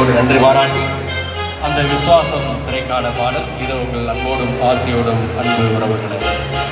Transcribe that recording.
உங்களுக்கு நன்றி பாராட்டி அந்த விசுவாசம் திரைக்கான பாடல் இது உங்கள் அன்போடும் ஆசையோடும் அன்பு உறவுகளை